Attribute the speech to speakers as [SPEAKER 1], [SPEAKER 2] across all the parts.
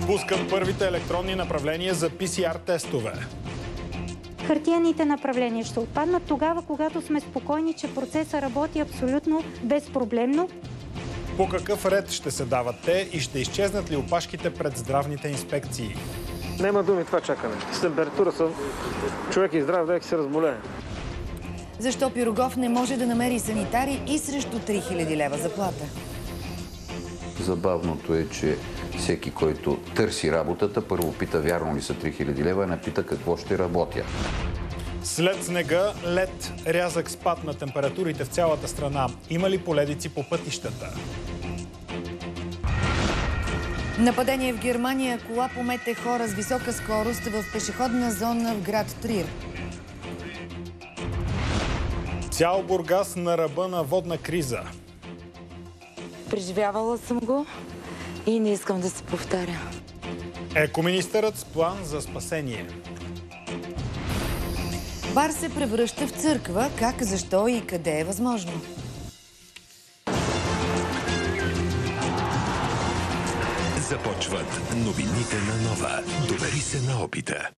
[SPEAKER 1] Пускат първите електронни направления за PCR тестове.
[SPEAKER 2] Хартиените направления ще отпаднат тогава, когато сме спокойни, че процесът работи абсолютно безпроблемно.
[SPEAKER 1] По какъв ред ще се дават те и ще изчезнат ли опашките пред здравните инспекции?
[SPEAKER 3] Няма думи това чакане. С температура съм човек и здрав, да се разболее.
[SPEAKER 4] Защо Пирогов не може да намери санитари и срещу 3000 лева заплата?
[SPEAKER 5] Забавното е, че всеки, който търси работата, първо пита вярно ли са 3000 лева, а не пита какво ще работя.
[SPEAKER 1] След снега, лед, рязък спад на температурите в цялата страна. Има ли поледици по пътищата?
[SPEAKER 4] Нападение в Германия. Кола помете хора с висока скорост в пешеходна зона в град Трир.
[SPEAKER 1] Цял Бургас на ръба на водна криза.
[SPEAKER 6] Преживявала съм го и не искам да се повтаря.
[SPEAKER 1] Екоминистърът с план за спасение.
[SPEAKER 4] Бар се превръща в църква. Как, защо и къде е възможно?
[SPEAKER 7] Започват новините на Нова. Довери се на опита.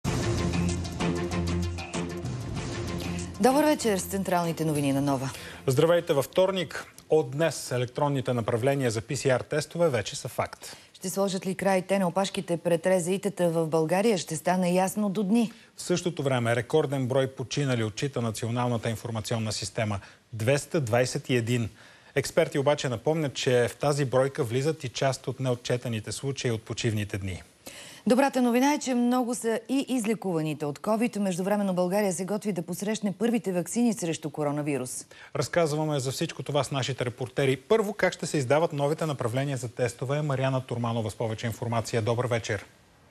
[SPEAKER 4] Добър вечер с централните новини на Нова.
[SPEAKER 1] Здравейте във вторник. От днес електронните направления за PCR тестове вече са факт.
[SPEAKER 4] Ще сложат ли край те на опашките пред РЗИ-тата в България, ще стане ясно до дни.
[SPEAKER 1] В същото време рекорден брой починали отчита Националната информационна система – 221. Експерти обаче напомнят, че в тази бройка влизат и част от неотчетените случаи от почивните дни.
[SPEAKER 4] Добрата новина е, че много са и излекуваните от COVID. Междувременно България се готви да посрещне първите ваксини срещу коронавирус.
[SPEAKER 1] Разказваме за всичко това с нашите репортери. Първо, как ще се издават новите направления за тестове. Мариана Турманова с повече информация. Добър вечер.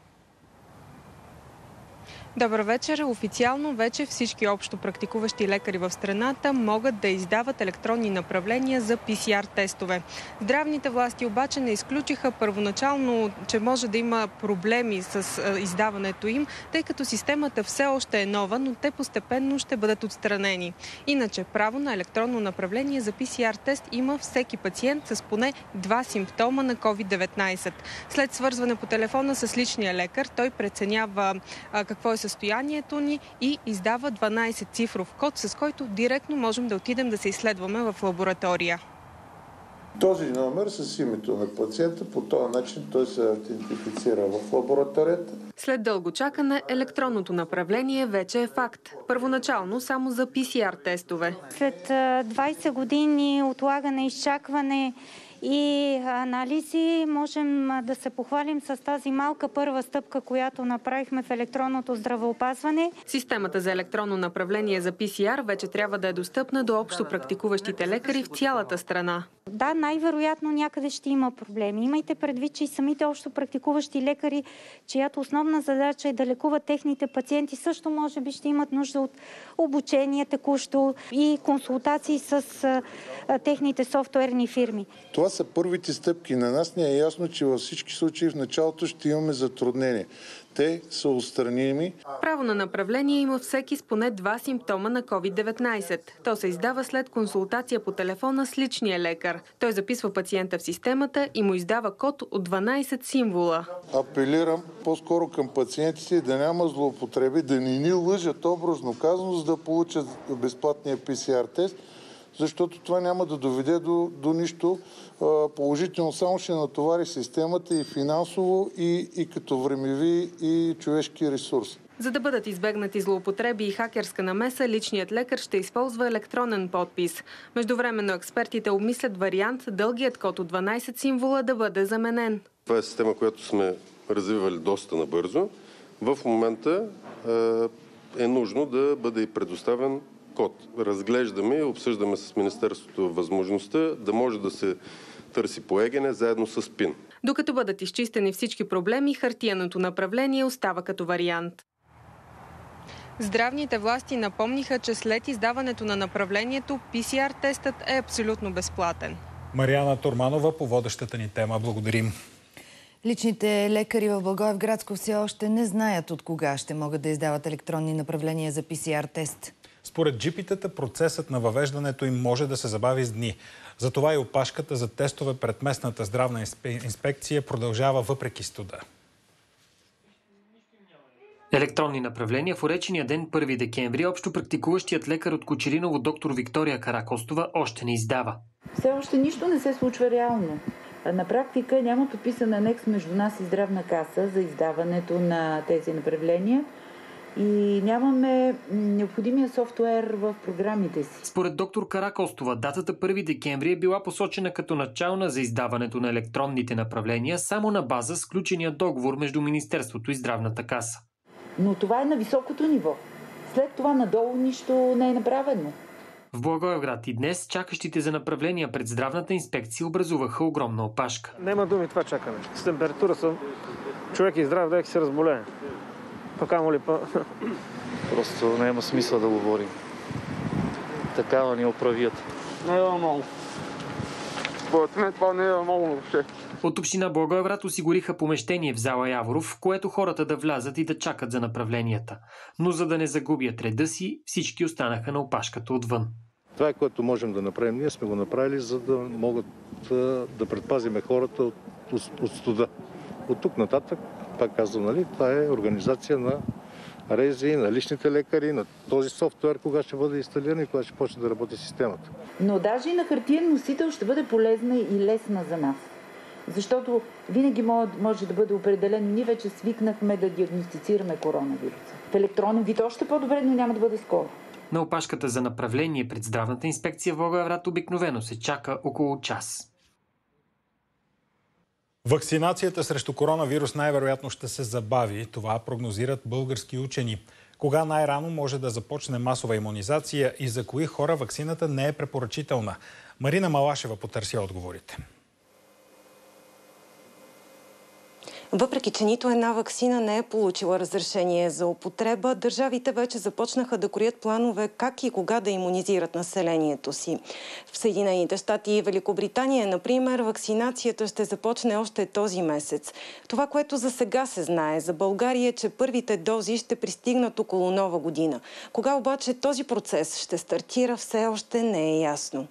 [SPEAKER 8] Добър вечер. Официално вече всички общо практикуващи лекари в страната могат да издават електронни направления за PCR тестове. Здравните власти обаче не изключиха първоначално, че може да има проблеми с издаването им, тъй като системата все още е нова, но те постепенно ще бъдат отстранени. Иначе право на електронно направление за PCR тест има всеки пациент с поне 2 симптома на COVID-19. След свързване по телефона с личния лекар, той преценява какво е състоянието ни и издава 12-цифров код, с който директно можем да отидем да се изследваме в лаборатория.
[SPEAKER 9] Този номер с името на пациента, по този начин той се аутентифицира в лабораторията.
[SPEAKER 8] След дълго чакане, електронното направление вече е факт. Първоначално само за PCR тестове.
[SPEAKER 2] След 20 години отлагане, изчакване и анализи, можем да се похвалим с тази малка първа стъпка, която направихме в електронното здравеопазване.
[SPEAKER 8] Системата за електронно направление за PCR вече трябва да е достъпна до общо практикуващите лекари в цялата страна.
[SPEAKER 2] Да, най-вероятно някъде ще има проблеми. Имайте предвид, че и самите общо практикуващи лекари, чиято основна задача е да лекуват техните пациенти, също може би ще имат нужда от обучение текущо и консултации с техните софтуерни фирми.
[SPEAKER 9] Това са първите стъпки. На нас не е ясно, че във всички случаи в началото ще имаме затруднения. Те са отстраними.
[SPEAKER 8] Право на направление има всеки с поне 2 симптома на COVID-19. То се издава след консултация по телефона с личния лекар. Той записва пациента в системата и му издава код от 12 символа.
[SPEAKER 9] Апелирам по-скоро към пациентите да няма злоупотреби, да не ни лъжат образно казано, за да получат безплатния PCR тест, защото това няма да доведе до нищо положително. Само ще натовари системата и финансово, и като времеви, и човешки ресурс.
[SPEAKER 8] За да бъдат избегнати злоупотреби и хакерска намеса, личният лекар ще използва електронен подпис. Междувременно експертите обмислят вариант дългият код от 12 символа да бъде заменен.
[SPEAKER 10] Това е система, която сме развивали доста набързо. В момента е нужно да бъде и предоставен код. Разглеждаме и обсъждаме с Министерството възможността да може да се търси по ЕГН заедно с ПИН.
[SPEAKER 8] Докато бъдат изчистени всички проблеми, хартиеното направление остава като вариант. Здравните власти напомниха, че след издаването на направлението PCR-тестът е абсолютно безплатен.
[SPEAKER 1] Мариана Турманова по водещата ни тема. Благодарим.
[SPEAKER 4] Личните лекари в Благоевградско все още не знаят от кога ще могат да издават електронни направления за PCR-тест.
[SPEAKER 1] Според джипитата, процесът на въвеждането им може да се забави с дни. Затова и опашката за тестове пред местната здравна инспекция продължава въпреки студа.
[SPEAKER 11] Електронни направления в уречения ден 1 декември общо практикуващият лекар от Кочериново доктор Виктория Каракостова още не издава.
[SPEAKER 12] Все още нищо не се случва реално. На практика няма подписан анекс между нас и Здравна каса за издаването на тези направления и нямаме необходимия софтуер в програмите си.
[SPEAKER 11] Според доктор Каракостова, датата 1 декември е била посочена като начална за издаването на електронните направления само на база сключения договор между Министерството и Здравната каса.
[SPEAKER 12] Но това е на високото ниво. След това надолу нищо не е направено.
[SPEAKER 11] В Благоевград и днес чакащите за направления пред здравната инспекция образуваха огромна опашка.
[SPEAKER 3] Няма думи това чакане. С температура съм. Човек е здрав, да се разболее. Пока ли па?
[SPEAKER 13] Просто няма смисъл да говорим. Такава ни оправият.
[SPEAKER 3] Не е много. Според мен това не е много въобще.
[SPEAKER 11] От община Благоевград осигуриха помещение в зала Яворов, в което хората да влязат и да чакат за направленията. Но за да не загубят реда си, всички останаха на опашката отвън.
[SPEAKER 14] Това, което можем да направим, ние сме го направили, за да могат да предпазиме хората от студа. От тук нататък, пак казвам, нали, това е организация на рези, на личните лекари, на този софтуер, кога ще бъде инсталиран и кога ще почне да работи системата.
[SPEAKER 12] Но даже и на хартиен носител ще бъде полезна и лесна за нас. Защото винаги може да бъде определено. Ние вече свикнахме да диагностицираме коронавируса. В електронен вид още по-добре, но няма да бъде скоро.
[SPEAKER 11] На опашката за направление пред здравната инспекция в Благоевград обикновено се чака около час.
[SPEAKER 1] Вакцинацията срещу коронавирус най-вероятно ще се забави. Това прогнозират български учени. Кога най-рано може да започне масова имунизация и за кои хора ваксината не е препоръчителна? Марина Малашева потърси отговорите.
[SPEAKER 15] Въпреки че нито една ваксина не е получила разрешение за употреба, държавите вече започнаха да кроят планове как и кога да имунизират населението си. В Съединените щати и Великобритания, например, вакцинацията ще започне още този месец. Това, което за сега се знае за България, е, че първите дози ще пристигнат около Нова година. Кога обаче този процес ще стартира, все още не е ясно.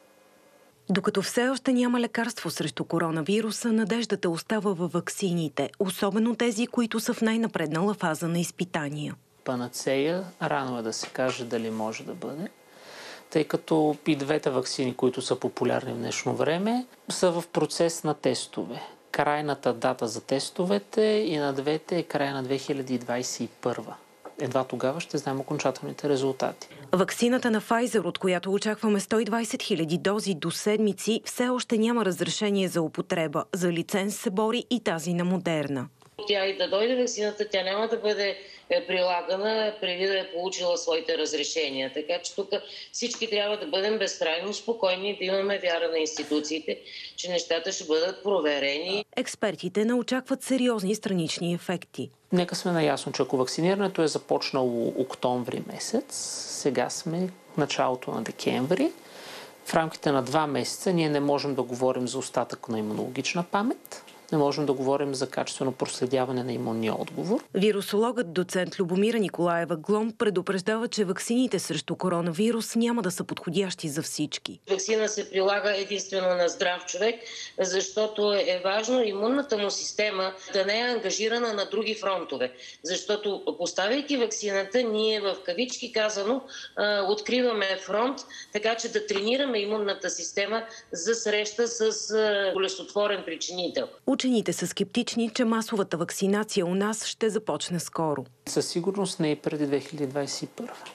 [SPEAKER 15] Докато все още няма лекарство срещу коронавируса, надеждата остава във ваксините, особено тези, които са в най-напреднала фаза на изпитания.
[SPEAKER 16] Панацея, рано е да се каже дали може да бъде, тъй като и двете ваксини, които са популярни в днешно време, са в процес на тестове. Крайната дата за тестовете и на двете е края на 2021. Едва тогава ще знаем окончателните резултати.
[SPEAKER 15] Ваксината на Pfizer, от която очакваме 120 000 дози до седмици, все още няма разрешение за употреба. За лиценз се бори и тази на Модерна.
[SPEAKER 17] Тя и да дойде ваксината, тя няма да бъде прилагана преди да е получила своите разрешения. Така че тук всички трябва да бъдем безкрайно спокойни и да имаме вяра на институциите, че нещата ще бъдат проверени.
[SPEAKER 15] Експертите не очакват сериозни странични ефекти.
[SPEAKER 16] Нека сме наясно, че ако вакцинирането е започнало октомври месец, сега сме в началото на декември. В рамките на 2 месеца ние не можем да говорим за остатък на имунологична памет. Не можем да говорим за качествено проследяване на имунния отговор.
[SPEAKER 15] Вирусологът доцент Любомира Николаева Глом предупреждава, че ваксините срещу коронавирус няма да са подходящи за всички.
[SPEAKER 17] Ваксина се прилага единствено на здрав човек, защото е важно имунната му система да не е ангажирана на други фронтове. Защото поставяйки ваксината, ние в кавички казано откриваме фронт, така че да тренираме имунната система за среща с болестотворен причинител.
[SPEAKER 15] Учените са скептични, че масовата вакцинация у нас ще започне скоро.
[SPEAKER 16] Със сигурност не и преди 2021.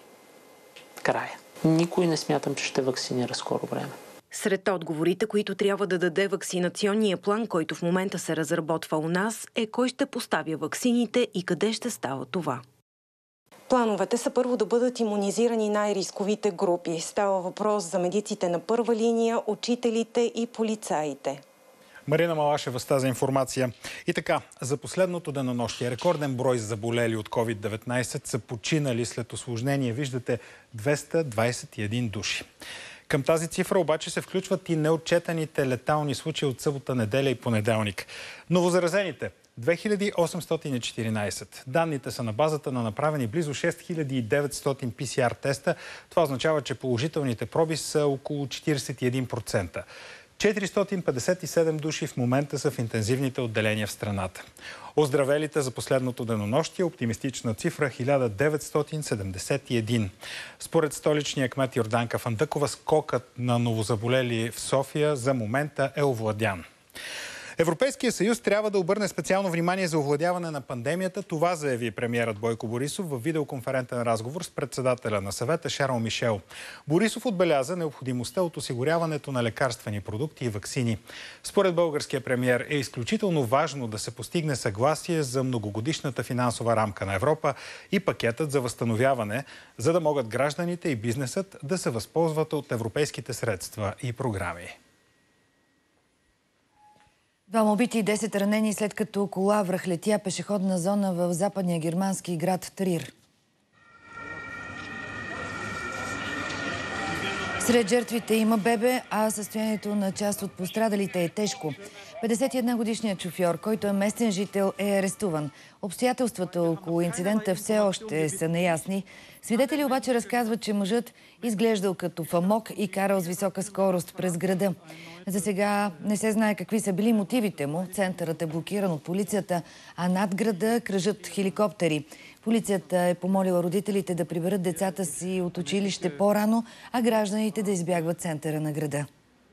[SPEAKER 16] Края. Никой не смятам, че ще вакцинира скоро време.
[SPEAKER 15] Сред отговорите, които трябва да даде вакцинационния план, който в момента се разработва у нас, е кой ще поставя ваксините и къде ще става това. Плановете са първо да бъдат имунизирани най-рисковите групи. Става въпрос за медиците на първа линия, учителите и полицаите.
[SPEAKER 1] Марина Малашева с тази информация. И така, за последното денонощие рекорден брой заболели от COVID-19 са починали след усложнение. Виждате 221 души. Към тази цифра обаче се включват и неотчетаните летални случаи от събота, неделя и понеделник. Новозаразените 2814. Данните са на базата на направени близо 6900 PCR теста. Това означава, че положителните проби са около 41%. 457 души в момента са в интензивните отделения в страната. Оздравелите за последното денонощие оптимистична цифра 1971. Според столичния кмет Йорданка Фандъкова, скокът на новозаболели в София за момента е овладян. Европейския съюз трябва да обърне специално внимание за овладяване на пандемията. Това заяви премиерът Бойко Борисов в видеоконферентен разговор с председателя на съвета Шарл Мишел. Борисов отбеляза необходимостта от осигуряването на лекарствени продукти и ваксини. Според българския премиер е изключително важно да се постигне съгласие за многогодишната финансова рамка на Европа и пакетът за възстановяване, за да могат гражданите и бизнесът да се възползват от европейските средства и програми.
[SPEAKER 4] 2 убити и 10 ранени, след като кола връхлетя пешеходна зона в западния германски град Трир. Сред жертвите има бебе, а състоянието на част от пострадалите е тежко. 51-годишният шофьор, който е местен жител, е арестуван. Обстоятелствата около инцидента все още са неясни. Свидетели обаче разказват, че мъжът изглеждал като в амок и карал с висока скорост през града. За сега не се знае какви са били мотивите му. Центърът е блокиран от полицията, а над града кръжат хеликоптери. Полицията е помолила родителите да приберат децата си от училище по-рано, а гражданите да избягват центъра на града.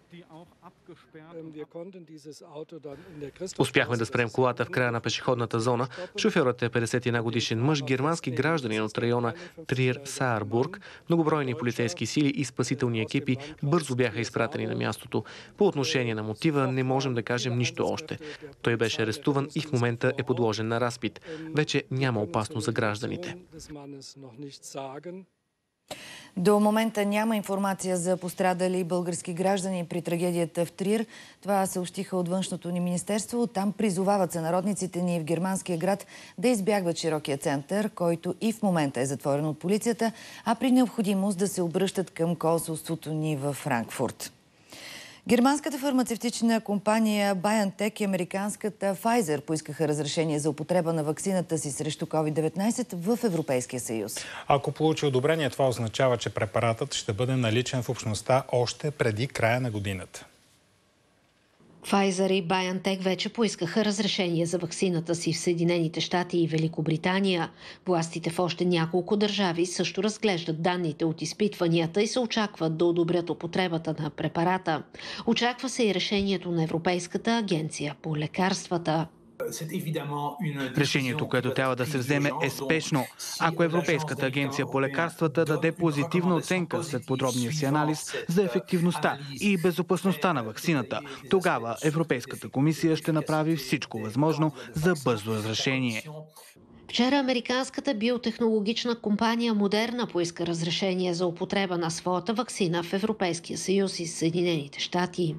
[SPEAKER 18] Успяхме да спрем колата в края на пешеходната зона. Шофьорът е 51 годишен мъж, германски гражданин от района Трир-Саарбург. Многобройни полицейски сили и спасителни екипи бързо бяха изпратени на мястото. По отношение на мотива не можем да кажем нищо още. Той беше арестуван и в момента е подложен на разпит. Вече няма опасност за гражданите.
[SPEAKER 4] До момента няма информация за пострадали български граждани при трагедията в Трир. Това съобщиха от Външното ни министерство. Там призовават сънародниците ни в германския град да избягват широкия център, който и в момента е затворен от полицията, а при необходимост да се обръщат към консулството ни във Франкфурт. Германската фармацевтична компания BioNTech и американската Pfizer поискаха разрешение за употреба на ваксината си срещу COVID-19 в Европейския съюз.
[SPEAKER 1] Ако получи одобрение, това означава, че препаратът ще бъде наличен в общността още преди края на годината.
[SPEAKER 19] Pfizer и BioNTech вече поискаха разрешение за ваксината си в Съединените щати и Великобритания. Властите в още няколко държави също разглеждат данните от изпитванията и се очакват да одобрят употребата на препарата. Очаква се и решението на Европейската агенция по лекарствата.
[SPEAKER 20] Решението, което трябва да се вземе, е спешно. Ако Европейската агенция по лекарствата даде позитивна оценка след подробния си анализ за ефективността и безопасността на ваксината, тогава Европейската комисия ще направи всичко възможно за бързо разрешение.
[SPEAKER 19] Вчера американската биотехнологична компания Модерна поиска разрешение за употреба на своята ваксина в Европейския съюз и Съединените щати.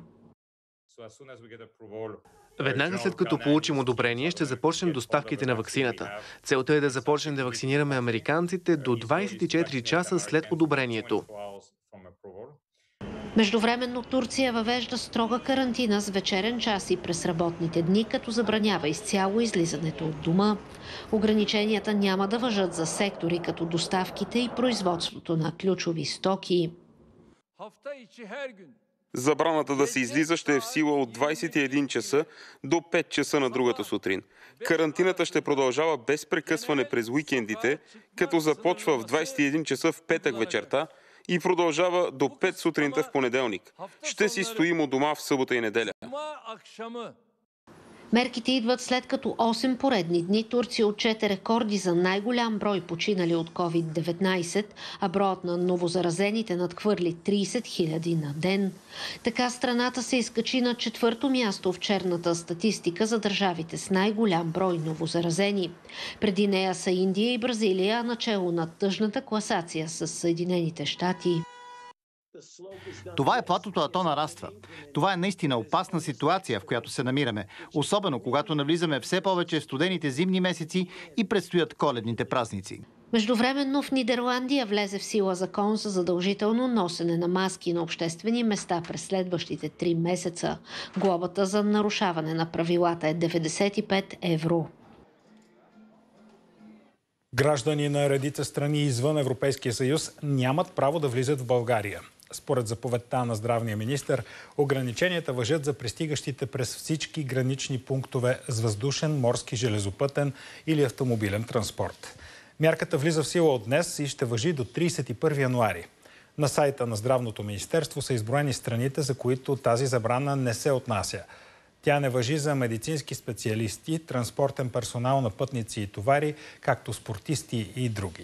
[SPEAKER 18] Веднага след като получим одобрение, ще започнем доставките на ваксината. Целта е да започнем да вакцинираме американците до 24 часа след одобрението.
[SPEAKER 19] Междувременно Турция въвежда строга карантина с вечерен час и през работните дни, като забранява изцяло излизането от дома. Ограниченията няма да важат за сектори като доставките и производството на ключови стоки.
[SPEAKER 21] Забраната да се излиза ще е в сила от 21 часа до 5 часа на другата сутрин. Карантината ще продължава без прекъсване през уикендите, като започва в 21 часа в петък вечерта и продължава до 5 сутринта в понеделник. Ще си стоим у дома в събота и неделя.
[SPEAKER 19] Мерките идват след като 8 поредни дни Турция отчете рекорди за най-голям брой починали от COVID-19, а броят на новозаразените надхвърли 30 000 на ден. Така страната се изкачи на 4-то място в черната статистика за държавите с най-голям брой новозаразени. Преди нея са Индия и Бразилия, начело на тъжната класация с Съединените щати.
[SPEAKER 22] Това е платото, а то нараства. Това е наистина опасна ситуация, в която се намираме, особено когато навлизаме все повече в студените зимни месеци и предстоят коледните празници.
[SPEAKER 19] Междувременно в Нидерландия влезе в сила закон за задължително носене на маски на обществени места през следващите 3 месеца. Глобата за нарушаване на правилата е 95 евро.
[SPEAKER 1] Граждани на редица страни извън Европейския съюз нямат право да влизат в България. Според заповедта на здравния министър, ограниченията важат за пристигащите през всички гранични пунктове с въздушен, морски, железопътен или автомобилен транспорт. Мярката влиза в сила от днес и ще важи до 31 януари. На сайта на Здравното министерство са изброени страните, за които тази забрана не се отнася. Тя не важи за медицински специалисти, транспортен персонал на пътници и товари, както спортисти и други.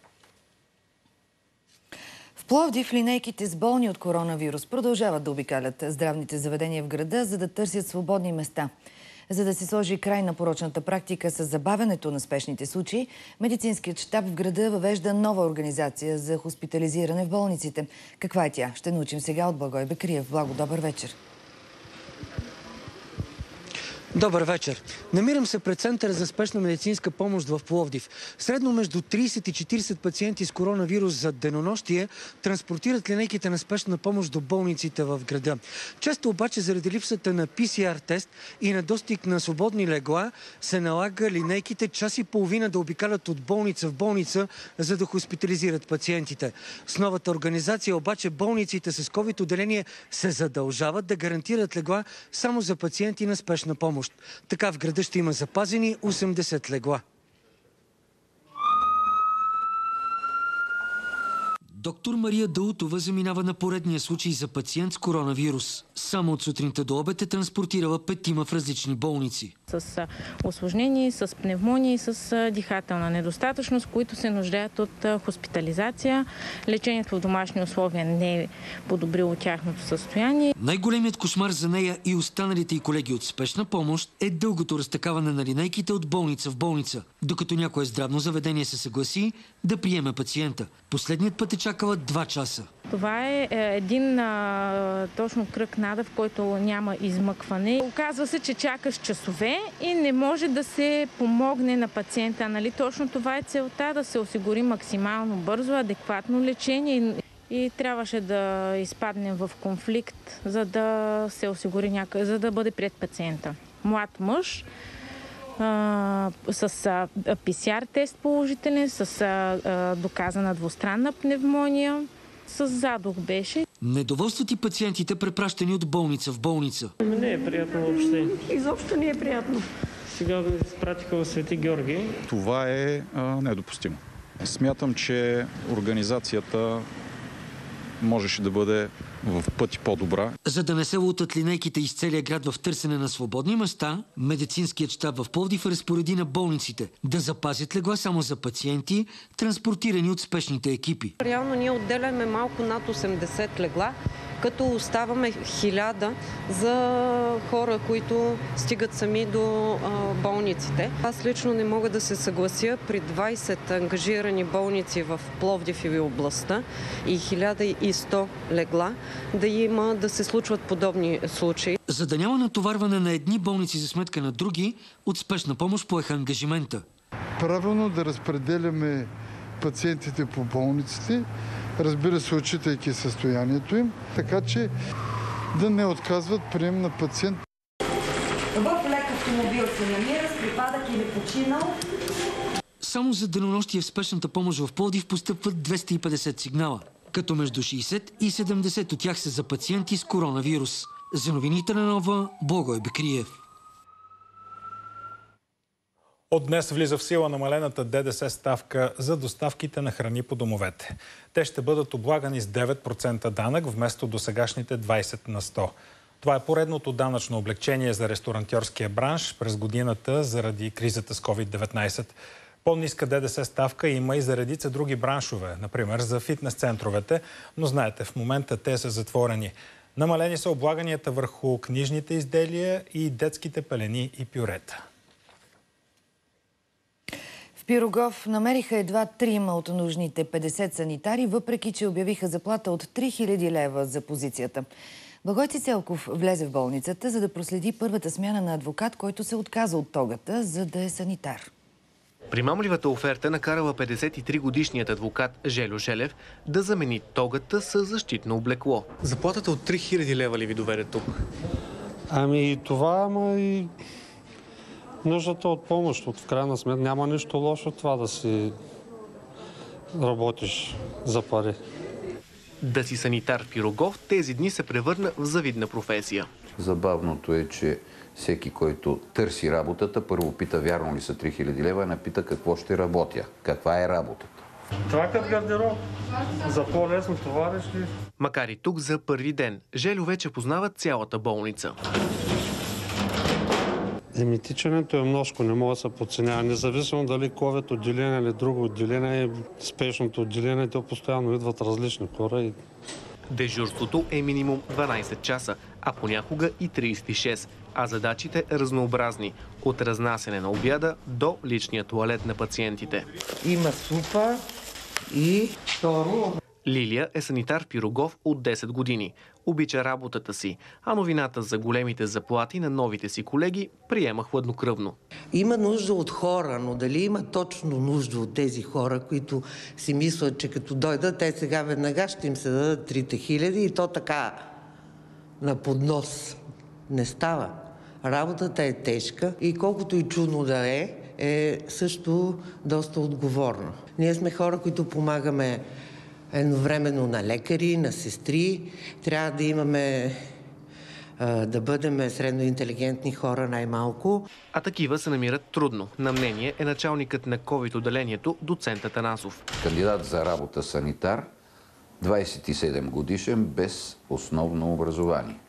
[SPEAKER 4] В Пловдив линейките с болни от коронавирус продължават да обикалят здравните заведения в града, за да търсят свободни места. За да се сложи край на порочната практика с забавянето на спешните случаи, медицинският щаб в града въвежда нова организация за хоспитализиране в болниците. Каква е тя? Ще научим сега от Благой Бекриев. Благо, добър вечер.
[SPEAKER 5] Добър вечер. Намирам се пред Центъра за спешна медицинска помощ в Пловдив. Средно между 30 и 40 пациенти с коронавирус за денонощие транспортират линейките на спешна помощ до болниците в града. Често обаче заради липсата на PCR тест и недостиг на свободни легла се налага линейките час и половина да обикалят от болница в болница, за да хоспитализират пациентите. С новата организация обаче болниците с COVID отделение се задължават да гарантират легла само за пациенти на спешна помощ. Така в града ще има запазени 80 легла. Доктор Мария Даутова заминава на поредния случай за пациент с коронавирус. Само от сутринта до обед е транспортирала 5 в различни болници.
[SPEAKER 6] С усложнения, с пневмония, с дихателна недостатъчност, които се нуждаят от хоспитализация. Лечението в домашни условия не е подобрило тяхното състояние.
[SPEAKER 5] Най-големият кошмар за нея и останалите й колеги от спешна помощ е дългото разтакаване на линейките от болница в болница, докато някое здравно заведение се съгласи да приеме пациента. Последният път е чакала 2 часа.
[SPEAKER 6] Това е един точно кръг нада, в който няма измъкване. Оказва се, че чакаш часове и не може да се помогне на пациента. Нали? Точно това е целта, да се осигури максимално бързо, адекватно лечение. И трябваше да изпаднем в конфликт, за да се осигури за да бъде приет пациента. Млад мъж, с PCR тест положителен, с доказана двустранна пневмония, с задух беше.
[SPEAKER 5] Недоволстват и пациентите, препращани от болница в болница.
[SPEAKER 3] Не е приятно въобще.
[SPEAKER 6] Изобщо не е приятно.
[SPEAKER 3] Сега да изпратиха в Свети Георги.
[SPEAKER 23] Това е недопустимо. Смятам, че организацията можеше да бъде в пъти по-добра.
[SPEAKER 5] За да не се лутат линейките из целия град в търсене на свободни места, медицинският щаб в Пловдив разпореди на болниците да запазят легла само за пациенти, транспортирани от спешните екипи.
[SPEAKER 24] Реално ние отделяме малко над 80 легла, като оставаме 1000 за хора, които стигат сами до болниците. Аз лично не мога да се съглася при 20 ангажирани болници в Пловдив и областта и 1100 легла да се случват подобни случаи.
[SPEAKER 5] За да няма натоварване на едни болници за сметка на други, от спешна помощ поеха ангажимента.
[SPEAKER 25] Правилно да разпределяме пациентите по болниците, разбира се, отчитайки състоянието им, така че да не отказват прием на пациент.
[SPEAKER 26] В лек автомобил се намира с припадък или починал.
[SPEAKER 5] Само за денонощие в спешната помощ в Пловдив постъпват 250 сигнала, като между 60 и 70 от тях са за пациенти с коронавирус. За новините на Нова, Благой Бекриев.
[SPEAKER 1] От днес влиза в сила намалената ДДС ставка за доставките на храни по домовете. Те ще бъдат облагани с 9% данък вместо досегашните 20%. Това е поредното данъчно облекчение за ресторантьорския бранш през годината заради кризата с COVID-19. По-ниска ДДС ставка има и за редица други браншове, например за фитнес центровете, но знаете, в момента те са затворени. Намалени са облаганията върху книжните изделия и детските пелени и пюрета.
[SPEAKER 4] В Пирогов намериха едва 3 от нужните 50 санитари, въпреки че обявиха заплата от 3000 лева за позицията. Благой Цицелков влезе в болницата, за да проследи първата смяна на адвокат, който се отказа от тогата, за да е санитар.
[SPEAKER 18] Примамливата оферта накарала 53-годишният адвокат Желю Желев да замени тогата с защитно облекло. Заплатата от 3000 лева ли ви доведе тук?
[SPEAKER 27] Ами това, ама и нуждата от помощ. В крайна сметка няма нищо лошо това да си работиш за пари.
[SPEAKER 18] Да си санитар в Пирогов тези дни се превърна в завидна професия.
[SPEAKER 2] Забавното е, че всеки, който търси работата, първо пита вярно ли са 3000 лева, не пита какво ще работя, каква е работата.
[SPEAKER 27] Това като гардероб. За по-лесно товариш ли?
[SPEAKER 18] Макар и тук за първи ден, Желю вече познава цялата болница.
[SPEAKER 27] Тичането е множко, не мога да се подценява. Независимо дали COVID отделение или друго отделение, спешното отделение, то постоянно идват различни хора.
[SPEAKER 18] Дежурството е минимум 12 часа, а понякога и 36, а задачите разнообразни. От разнасене на обяда до личния туалет на пациентите.
[SPEAKER 7] Има супа и второ.
[SPEAKER 18] Лилия е санитар в Пирогов от 10 години. Обича работата си, а новината за големите заплати на новите си колеги приема хладнокръвно.
[SPEAKER 7] Има нужда от хора, но дали има точно нужда от тези хора, които си мислят, че като дойдат, те сега веднага ще им се дадат 3000 и то така на поднос. Не става. Работата е тежка и колкото и чудно да е също доста отговорно. Ние сме хора, които помагаме едновременно на лекари, на сестри. Трябва да имаме, да бъдем средно интелигентни хора най-малко.
[SPEAKER 18] А такива се намират трудно. На мнение е началникът на COVID-отделението доцент Атанасов.
[SPEAKER 2] Кандидат за работа санитар, 27 годишен, без основно образование.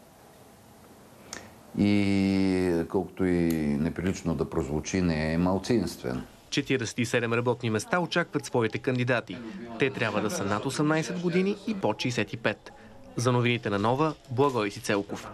[SPEAKER 2] И колкото и неприлично да прозвучи, не е малцинствен.
[SPEAKER 18] 47 работни места очакват своите кандидати. Те трябва да са над 18 години и под 65. За новините на Нова, Благой Сицелков.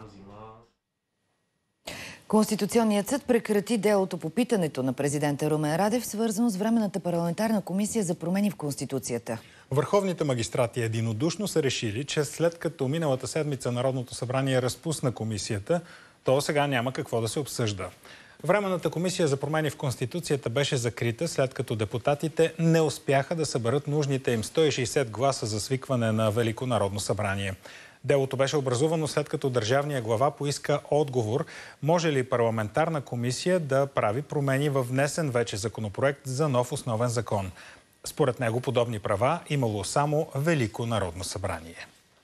[SPEAKER 4] Конституционният съд прекрати делото по питането на президента Румен Радев, свързано с Временната парламентарна комисия за промени в Конституцията.
[SPEAKER 1] Върховните магистрати единодушно са решили, че след като миналата седмица Народното събрание разпусна комисията, то сега няма какво да се обсъжда. Временната комисия за промени в Конституцията беше закрита, след като депутатите не успяха да съберат нужните им 160 гласа за свикване на Велико народно събрание. Делото беше образувано след като държавният глава поиска отговор, може ли парламентарна комисия да прави промени във внесен вече законопроект за нов основен закон. Според него подобни права имало само Велико народно събрание.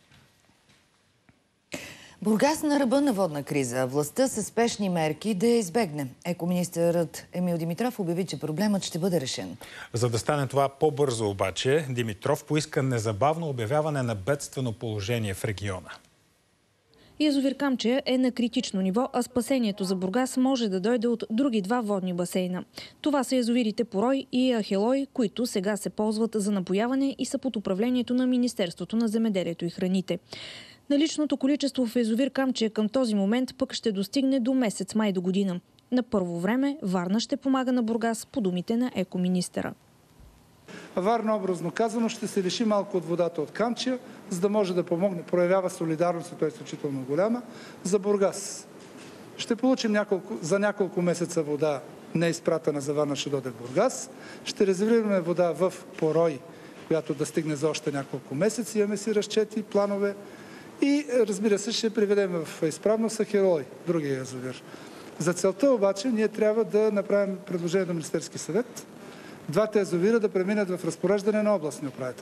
[SPEAKER 4] Бургас на ръба на водна криза. Властта със спешни мерки да я избегне. Екоминистърът Емил Димитров обяви, че проблемът ще бъде решен.
[SPEAKER 1] За да стане това по-бързо обаче, Димитров поиска незабавно обявяване на бедствено положение в региона.
[SPEAKER 8] Язовир Камчия е на критично ниво, а спасението за Бургас може да дойде от други два водни басейна. Това са язовирите Порой и Ахелой, които сега се ползват за напояване и са под управлението на Министерството на земеделието и храните. Наличното количество в язовир Камчия към този момент пък ще достигне до месец май до година. На първо време Варна ще помага на Бургас, по думите на екоминистъра.
[SPEAKER 9] Варна, образно казано, ще се лиши малко от водата от Камчия, за да може да помогне. Проявява солидарност, той е изключително голяма, за Бургас. Ще получим за няколко месеца вода, не изпратена за Варна, ще дойде в Бургас. Ще резервираме вода в Порой, която да стигне за още няколко месеца. Имаме си разчети, планове. И, разбира се, ще приведем в изправност Ахелой, другия язовир. За целта обаче ние трябва да направим предложение до Министерски съвет. Двата язовира да преминат в разпореждане на областния управител.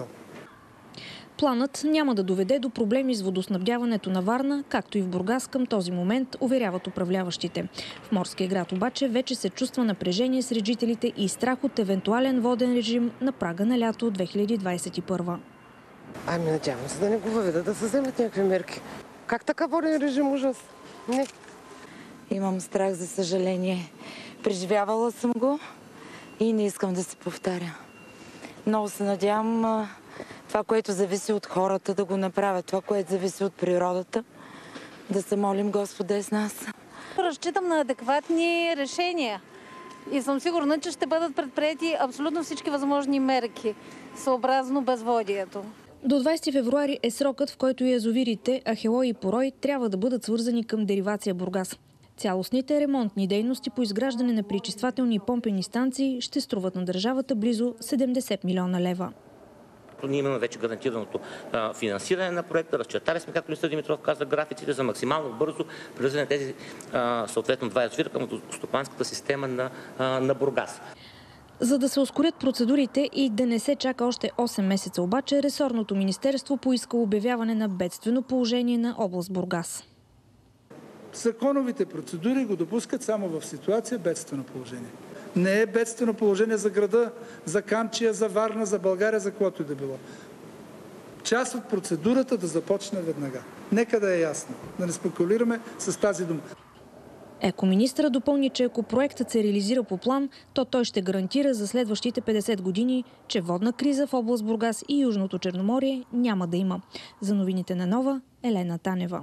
[SPEAKER 8] Планът няма да доведе до проблеми с водоснабдяването на Варна, както и в Бургас към този момент, уверяват управляващите. В морския град обаче вече се чувства напрежение сред жителите и страх от евентуален воден режим на прага на лято 2021.
[SPEAKER 10] Ами надявам се да не го въведат, да се вземат някакви мерки. Как така воден режим? Ужас? Не.
[SPEAKER 12] Имам страх, за съжаление. Преживявала съм го и не искам да се повтаря. Много се надявам това, което зависи от хората, да го направят. Това, което зависи от природата, да се молим Господа е с нас.
[SPEAKER 13] Разчитам на адекватни решения и съм сигурна, че ще бъдат предприети абсолютно всички възможни мерки, съобразно безводието.
[SPEAKER 8] До 20 февруари е срокът, в който язовирите Ахелой и Порой трябва да бъдат свързани към деривация Бургас. Цялостните ремонтни дейности по изграждане на пречиствателни и помпени станции ще струват на държавата близо 70 милиона лева.
[SPEAKER 14] Ние имаме вече гарантираното финансиране на проекта. Разчертали сме, както министър Димитров каза, графиците за максимално бързо привързване на тези съответно два язовира към стопанската система на Бургас.
[SPEAKER 8] За да се ускорят процедурите и да не се чака още 8 месеца обаче, ресорното министерство поиска обявяване на бедствено положение на област Бургас.
[SPEAKER 9] Законовите процедури го допускат само в ситуация бедствено положение. Не е бедствено положение за града, за Камчия, за Варна, за България, за което и да било. Част от процедурата да започне веднага. Нека да е ясно, да не спекулираме с тази дума.
[SPEAKER 8] Екоминистъра допълни, че ако проектът се реализира по план, то той ще гарантира за следващите 50 години, че водна криза в област Бургас и Южното Черноморие няма да има. За новините на Нова, Елена Танева.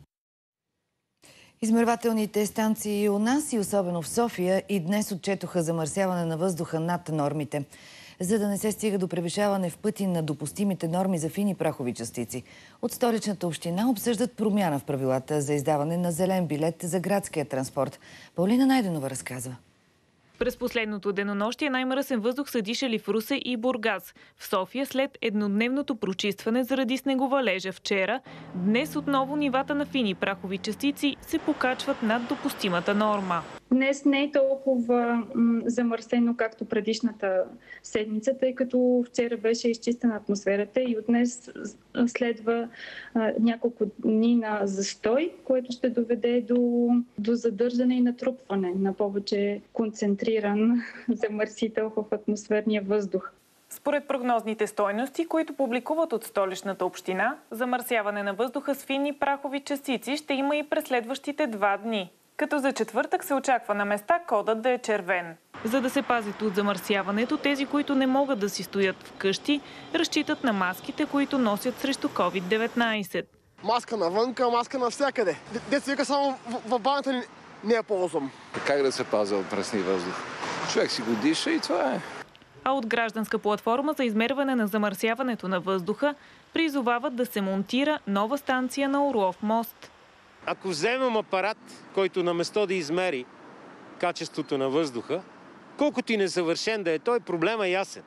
[SPEAKER 4] Измервателните станции у нас и особено в София и днес отчетоха замърсяване на въздуха над нормите. За да не се стига до превишаване в пъти на допустимите норми за фини прахови частици, от Столичната община обсъждат промяна в правилата за издаване на зелен билет за градския транспорт. Паулина Найденова разказва.
[SPEAKER 11] През последното денонощие най-мръсен въздух са дишали в Русе и Бургас. В София след еднодневното прочистване заради снеговалежа вчера, днес отново нивата на фини прахови частици се покачват над допустимата норма.
[SPEAKER 15] Днес не е толкова замърсено, както предишната седмица, тъй като вчера беше изчистена атмосферата и от днес следва няколко дни на застой, което ще доведе до задържане и натрупване на повече концентриран замърсител в атмосферния въздух.
[SPEAKER 11] Според прогнозните стойности, които публикуват от Столичната община, замърсяване на въздуха с фини прахови частици ще има и през следващите 2 дни. Като за четвъртък се очаква на места кодът да е червен. За да се пазят от замърсяването, тези, които не могат да си стоят вкъщи, разчитат на маските, които носят срещу COVID-19.
[SPEAKER 16] Маска навънка, маска навсякъде. Деца вика само в банята не я ползвам.
[SPEAKER 17] Как да се пазя от пресни въздух? Човек си го диша и това е.
[SPEAKER 11] А от гражданска платформа за измерване на замърсяването на въздуха призовават да се монтира нова станция на Орлов мост.
[SPEAKER 20] Ако вземем апарат, който на место да измери качеството на въздуха, колкото и несъвършен да е той, проблема е ясен.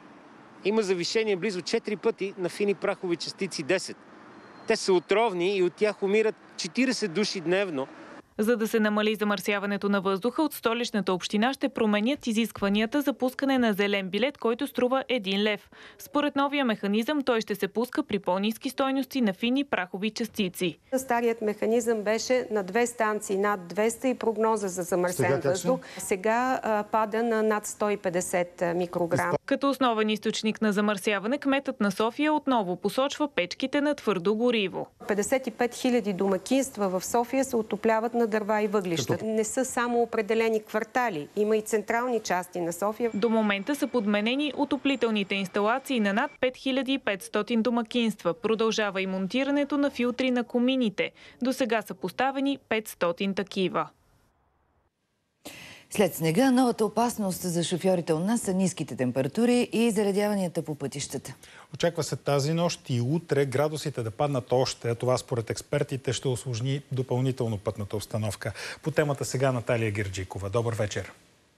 [SPEAKER 20] Има завишение близо 4 пъти на фини прахови частици 10. Те са отровни и от тях умират 40 души дневно.
[SPEAKER 11] За да се намали замърсяването на въздуха, от Столичната община ще променят изискванията за пускане на зелен билет, който струва 1 лев. Според новия механизъм той ще се пуска при по-ниски стойности на фини прахови частици.
[SPEAKER 21] Старият механизъм беше на 2 станции над 200 и прогноза за замърсен въздух. Сега пада на над 150 микрограм.
[SPEAKER 11] Като основен източник на замърсяване, кметът на София отново посочва печките на твърдо гориво.
[SPEAKER 21] 55 000 домакинства в София се отопляват на дърва и въглища. Не са само определени квартали. Има и централни части на София.
[SPEAKER 11] До момента са подменени отоплителните инсталации на над 5500 домакинства. Продължава и монтирането на филтри на комините. До сега са поставени 500 такива.
[SPEAKER 4] След снега, новата опасност за шофьорите у нас са ниските температури и заледяванията по пътищата.
[SPEAKER 1] Очаква се тази нощ и утре градусите да паднат още. Това според експертите ще усложни допълнително пътната обстановка. По темата сега Наталия Герджикова. Добър вечер.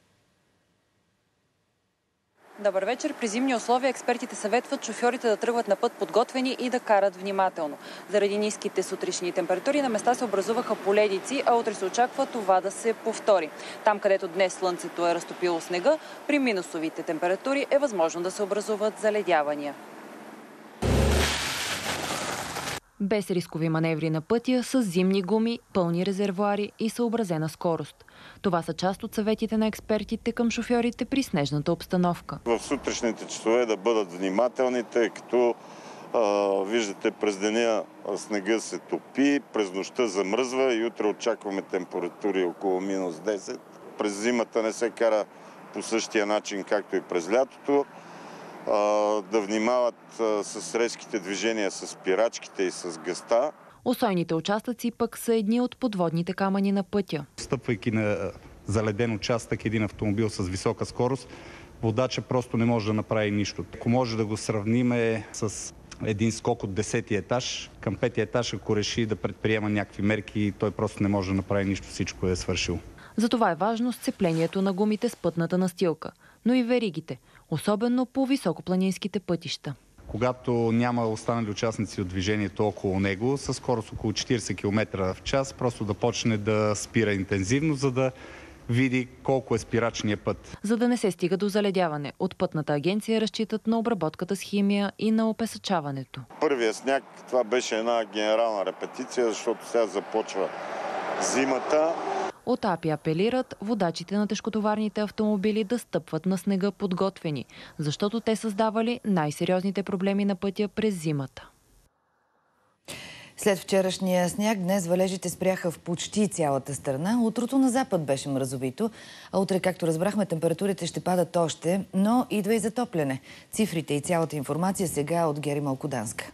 [SPEAKER 22] Добър вечер. При зимни условия експертите съветват шофьорите да тръгват на път подготвени и да карат внимателно. Заради ниските сутрешни температури на места се образуваха поледици, а утре се очаква това да се повтори. Там, където днес слънцето е разтопило снега, при минусовите температури е възможно да се образуват заледявания.
[SPEAKER 28] Без рискови маневри на пътя, с зимни гуми, пълни резервоари и съобразена скорост. Това са част от съветите на експертите към шофьорите при снежната обстановка.
[SPEAKER 29] В сутрешните часове да бъдат внимателни, тъй като виждате през деня снега се топи, през нощта замръзва и утре очакваме температури около минус 10. През зимата не се кара по същия начин, както и през лятото. Да внимават с резките движения, с спирачките и с гъста.
[SPEAKER 28] Усойните участъци пък са едни от подводните камъни на пътя.
[SPEAKER 30] Стъпвайки на заледен участък един автомобил с висока скорост, водача просто не може да направи нищо. Ако може да го сравним с един скок от 10-ти етаж, към 5-ти етаж, ако реши да предприема някакви мерки, той просто не може да направи нищо, всичко е свършил.
[SPEAKER 28] Затова е важно сцеплението на гумите с пътната настилка, но и веригите, особено по високопланинските пътища.
[SPEAKER 30] Когато няма останали участници от движението около него, със скорост около 40 км в час, просто да почне да спира интензивно, за да види колко е спирачният път.
[SPEAKER 28] За да не се стига до заледяване, от Пътната агенция разчитат на обработката с химия и на опесъчаването.
[SPEAKER 29] Първия сняг, това беше една генерална репетиция, защото сега започва зимата.
[SPEAKER 28] От АПИ апелират водачите на тежкотоварните автомобили да стъпват на снега подготвени, защото те създавали най-сериозните проблеми на пътя през зимата.
[SPEAKER 4] След вчерашния сняг, днес валежите спряха в почти цялата страна. Утрото на запад беше мразовито, а утре, както разбрахме, температурите ще падат още, но идва и затопляне. Цифрите и цялата информация сега от Гери Малкоданска.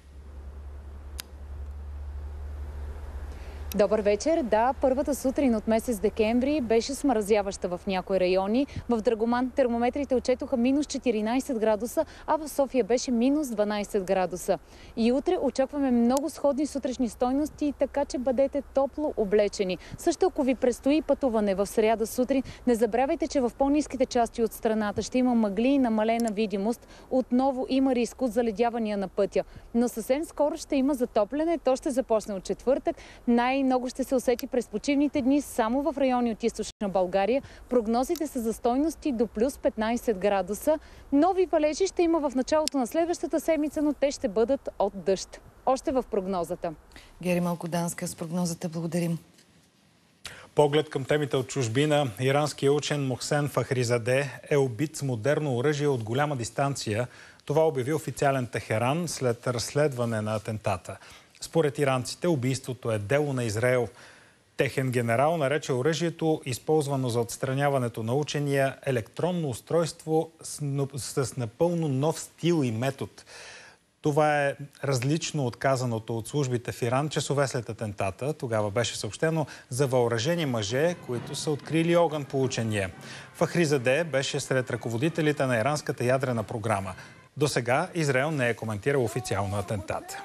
[SPEAKER 3] Добър вечер. Да, първата сутрин от месец декември беше смразяваща в някои райони. В Драгоман термометрите отчетоха минус 14 градуса, а в София беше минус 12 градуса. И утре очакваме много сходни сутрешни стойности, така че бъдете топло облечени. Също ако ви предстои пътуване в сряда сутрин, не забравяйте, че в по-ниските части от страната ще има мъгли и намалена видимост. Отново има риск от заледявания на пътя. Но съвсем скоро ще има затопляне. То ще започне от четвъртък. Най-много ще се усети през почивните дни само в райони от източна България. Прогнозите са за стойности до плюс 15 градуса. Нови валежи ще има в началото на следващата седмица, но те ще бъдат от дъжд. Още в прогнозата.
[SPEAKER 4] Гери Малкоданска с прогнозата. Благодарим.
[SPEAKER 1] Поглед към темите от чужбина. Иранският учен Мохсен Фахризаде е убит с модерно оръжие от голяма дистанция. Това обяви официален Техеран след разследване на атентата. Според иранците, убийството е дело на Израел. Техен генерал нарече оръжието, използвано за отстраняването на учения, електронно устройство с напълно нов стил и метод. Това е различно от казаното от службите в Иран часове след атентата. Тогава беше съобщено за въоръжени мъже, които са открили огън по учения. Фахризаде беше сред ръководителите на иранската ядрена програма. До сега Израел не е коментирал официално атентата.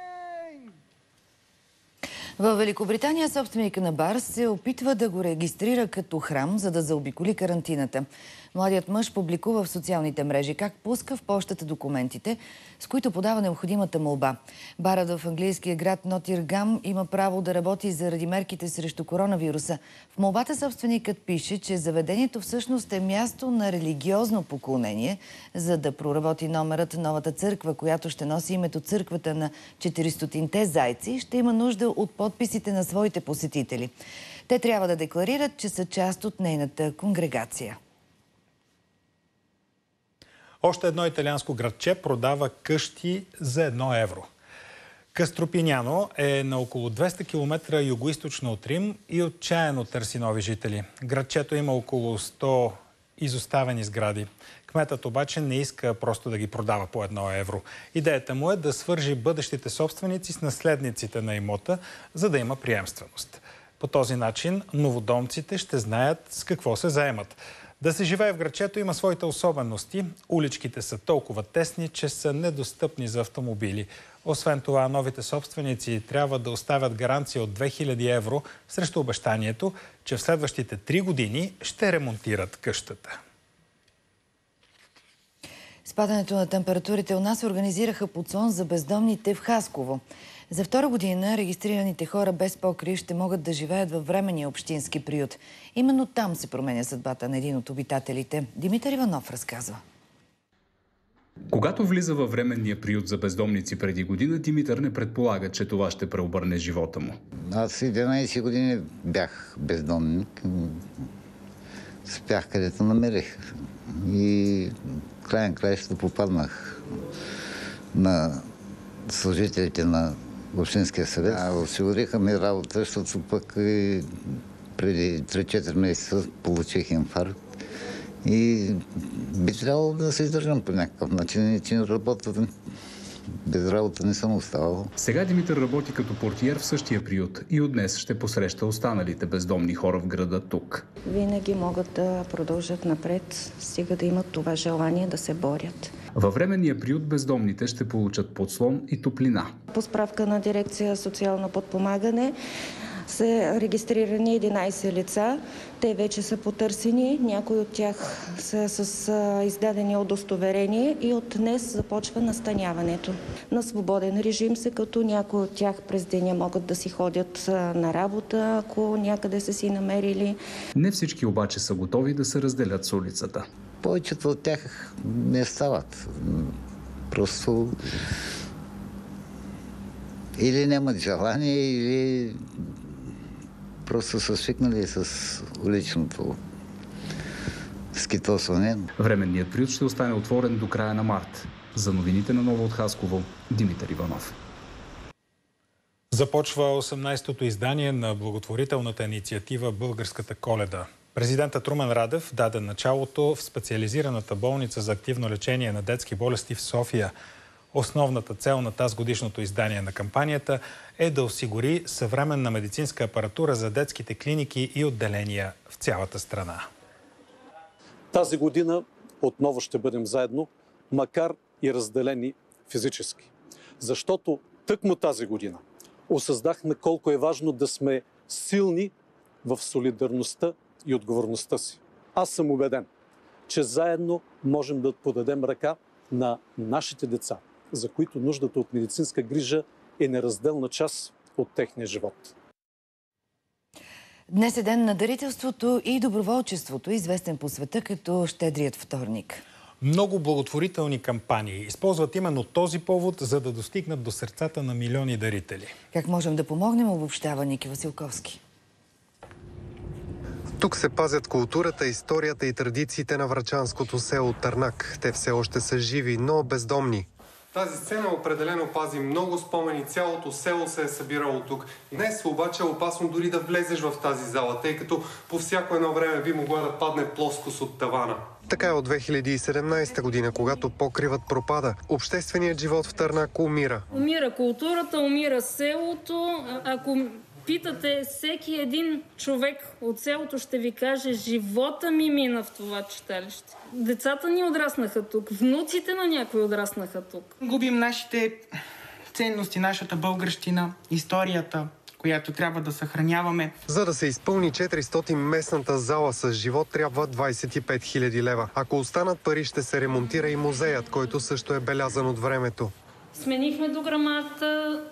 [SPEAKER 4] В Великобритания собственика на бар се опитва да го регистрира като храм, за да заобиколи карантината. Младият мъж публикува в социалните мрежи как пуска в пощата документите, с които подава необходимата молба. Барът в английския град Нотингам има право да работи заради мерките срещу коронавируса. В молбата собственикът пише, че заведението всъщност е място на религиозно поклонение. За да проработи номерът, новата църква, която ще носи името църквата на 400-те зайци, ще има нужда от подписите на своите посетители. Те трябва да декларират, че са част от нейната конгрегация.
[SPEAKER 1] Още едно италианско градче продава къщи за 1 евро. Кастропиняно е на около 200 км югоизточно от Рим и отчаяно търси нови жители. Градчето има около 100 изоставени сгради. Кметът обаче не иска просто да ги продава по 1 евро. Идеята му е да свържи бъдещите собственици с наследниците на имота, за да има приемственост. По този начин новодомците ще знаят с какво се заемат. Да се живее в градчето има своите особености. Уличките са толкова тесни, че са недостъпни за автомобили. Освен това, новите собственици трябва да оставят гаранция от 2000 евро срещу обещанието, че в следващите 3 години ще ремонтират къщата.
[SPEAKER 4] С падането на температурите у нас организираха подслон за бездомните в Хасково. За 2 година регистрираните хора без покрив ще могат да живеят във временния общински приют. Именно там се променя съдбата на един от обитателите. Димитър Иванов разказва.
[SPEAKER 5] Когато влиза във временния приют за бездомници преди година, Димитър не предполага, че това ще преобърне живота му.
[SPEAKER 6] Аз 11 години бях бездомник. Спях където намерих. И край краищата попаднах на служителите на Общинския съвет. Осигуриха ми работа, защото пък преди 3-4 месеца получих инфаркт. И би трябвало да се издържам по някакъв начин, че работата без работа не съм оставал.
[SPEAKER 5] Сега Димитър работи като портиер в същия приют и от днес ще посреща останалите бездомни хора в града тук.
[SPEAKER 7] Винаги могат да продължат напред, стига да имат това желание да се борят.
[SPEAKER 5] Във временния приют бездомните ще получат подслон и топлина.
[SPEAKER 7] По справка на дирекция социално подпомагане, са регистрирани 11 лица. Те вече са потърсени. Някои от тях са с издадени удостоверения и от днес започва настаняването. На свободен режим са, като някои от тях през деня могат да си ходят на работа, ако някъде са си намерили.
[SPEAKER 5] Не всички обаче са готови да се разделят с улицата.
[SPEAKER 6] Повечето от тях не стават. Просто или нямат желание, или просто са свикнали с уличното скитосване.
[SPEAKER 5] Временният приют ще остане отворен до края на март. За новините на Ново от Хасково, Димитър Иванов.
[SPEAKER 1] Започва 18-то издание на благотворителната инициатива Българската Коледа. Президентът Румен Радев даде началото в специализираната болница за активно лечение на детски болести в София. Основната цел на тазгодишното издание на кампанията е да осигури съвременна медицинска апаратура за детските клиники и отделения в цялата страна.
[SPEAKER 2] Тази година отново ще бъдем заедно, макар и разделени физически. Защото тъкмо тази година осъзнахме колко е важно да сме силни в солидарността и отговорността си. Аз съм убеден, че заедно можем да подадем ръка на нашите деца, за които нуждата от медицинска грижа е неразделна част от техния живот.
[SPEAKER 4] Днес е ден на дарителството и доброволчеството, известен по света като Щедрият вторник.
[SPEAKER 1] Много благотворителни кампании използват именно този повод, за да достигнат до сърцата на милиони дарители.
[SPEAKER 4] Как можем да помогнем, обобщава Ники Василковски.
[SPEAKER 10] Тук се пазят културата, историята и традициите на врачанското село Търнак. Те все още са живи, но бездомни. Тази сцена определено пази много спомени. Цялото село се е събирало тук. Днес обаче е опасно дори да влезеш в тази зала, тъй като по всяко едно време би могла да падне плоскост от тавана. Така е от 2017 година, когато покривът пропада. Общественият живот в Търнак умира.
[SPEAKER 12] Умира културата, умира селото. Ако питате всеки един човек от селото, ще ви каже: живота ми мина в това читалище. Децата ни отраснаха тук, внуците на някои отраснаха тук.
[SPEAKER 18] Губим нашите ценности, нашата българщина, историята, която трябва да съхраняваме.
[SPEAKER 10] За да се изпълни 400 местната зала с живот, трябва 25 000 лева. Ако останат пари, ще се ремонтира и музеят, който също е белязан от времето.
[SPEAKER 12] Сменихме дограмата,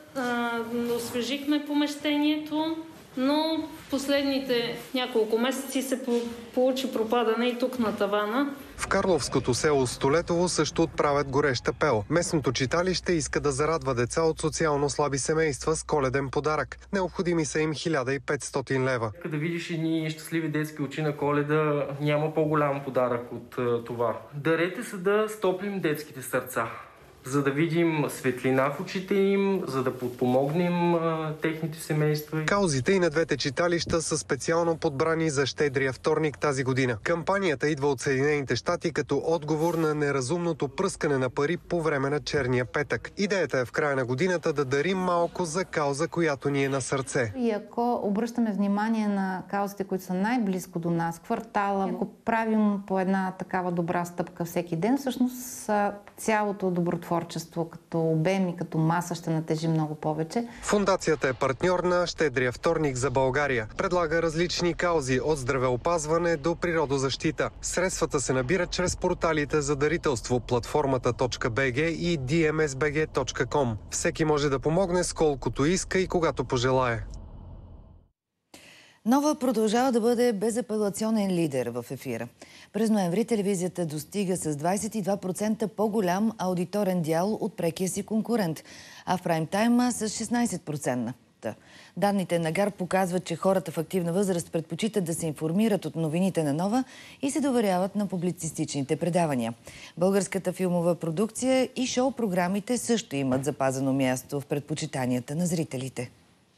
[SPEAKER 12] освежихме помещението, но последните няколко месеци се получи пропадане и тук на тавана.
[SPEAKER 10] В карловското село Столетово също отправят горещ апел. Местното читалище иска да зарадва деца от социално слаби семейства с коледен подарък. Необходими са им 1500 лева.
[SPEAKER 19] Да видиш едни щастливи детски очи на Коледа, няма по-голям подарък от това. Дарете се да стоплим детските сърца, за да видим светлина в очите им, за да подпомогнем техните семейства.
[SPEAKER 10] Каузите и на двете читалища са специално подбрани за Щедрия вторник тази година. Кампанията идва от Съединените щати като отговор на неразумното пръскане на пари по време на Черния петък. Идеята е в края на годината да дарим малко за кауза, която ни е на сърце.
[SPEAKER 23] И ако обръщаме внимание на каузите, които са най-близко до нас, квартала, ако правим по една такава добра стъпка всеки ден, всъщност цялото добротворчество като обем и като маса ще натежи много повече.
[SPEAKER 10] Фондацията е партньор на Щедрия вторник за България. Предлага различни каузи от здравеопазване до природозащита. Средствата се набират чрез порталите за дарителство, платформата.bg и dmsbg.com. Всеки може да помогне с колкото иска и когато пожелае.
[SPEAKER 4] Нова продължава да бъде безапелационен лидер в ефира. През ноември телевизията достига с 22% по-голям аудиторен дял от прекия си конкурент, а в прайм-тайма с 16%. Данните на ГАР показват, че хората в активна възраст предпочитат да се информират от новините на Нова и се доверяват на публицистичните предавания. Българската филмова продукция и шоу-програмите също имат запазено място в предпочитанията на зрителите.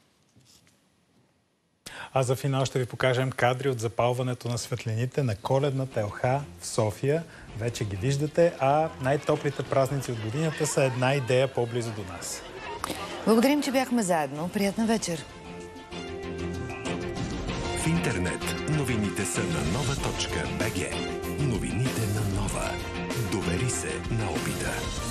[SPEAKER 1] А за финал ще ви покажем кадри от запалването на светлините на коледната елха в София. Вече ги виждате, а най-топлите празници от годината са една идея по-близо до нас.
[SPEAKER 4] Благодарим, че бяхме заедно. Приятна вечер!
[SPEAKER 24] В интернет новините са на nova.bg. Новините на Нова. Довери се на опита.